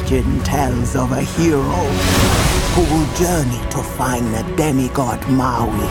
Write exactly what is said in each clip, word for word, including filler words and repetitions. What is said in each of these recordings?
legend tells of a hero who will journey to find the demigod Maui.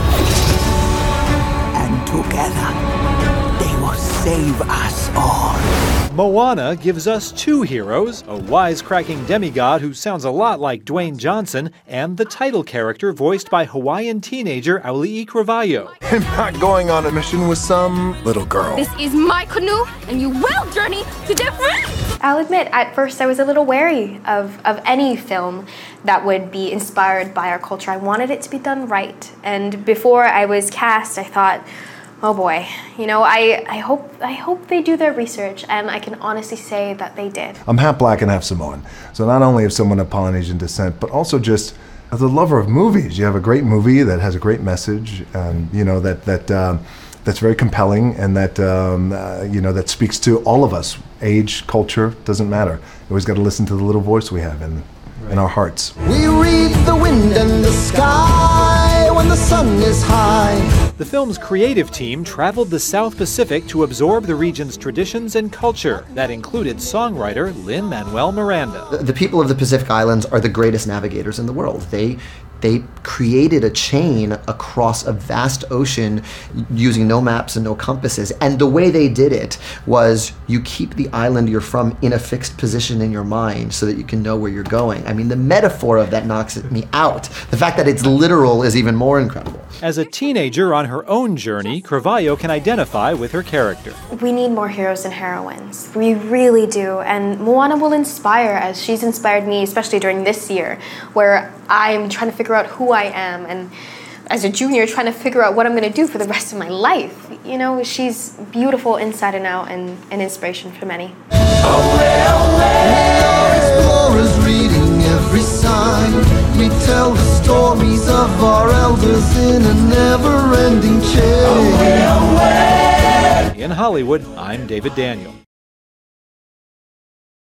And together, they will save us all. Moana gives us two heroes, a wisecracking demigod who sounds a lot like Dwayne Johnson, and the title character voiced by Hawaiian teenager Auli'i Cravalho. I'm not going on a mission with some little girl. This is my canoe, and you will journey to different. I'll admit, at first I was a little wary of, of any film that would be inspired by our culture. I wanted it to be done right. And before I was cast, I thought, oh boy, you know, I, I hope I hope they do their research, and I can honestly say that they did. I'm half black and half Samoan. So not only of someone of Polynesian descent, but also just as a lover of movies. You have a great movie that has a great message, and you know that that um, that's very compelling, and that um, uh, you know that speaks to all of us. Age, culture, doesn't matter. You always got to listen to the little voice we have in in our hearts. We read the wind and the sky when the sun is high. The film's creative team traveled the South Pacific to absorb the region's traditions and culture. That included songwriter Lin-Manuel Miranda. The, the people of the Pacific Islands are the greatest navigators in the world. They They created a chain across a vast ocean using no maps and no compasses. And the way they did it was you keep the island you're from in a fixed position in your mind so that you can know where you're going. I mean, the metaphor of that knocks me out. The fact that it's literal is even more incredible. As a teenager on her own journey, Cravalho can identify with her character. We need more heroes and heroines. We really do. And Moana will inspire, as she's inspired me, especially during this year, where I'm trying to figure out who I am, and as a junior trying to figure out what I'm going to do for the rest of my life. You know, she's beautiful inside and out, and an inspiration for many. Away, away. We are explorers reading every sign. We tell the stories of our elders in a never-ending chain. In Hollywood, I'm David Daniel.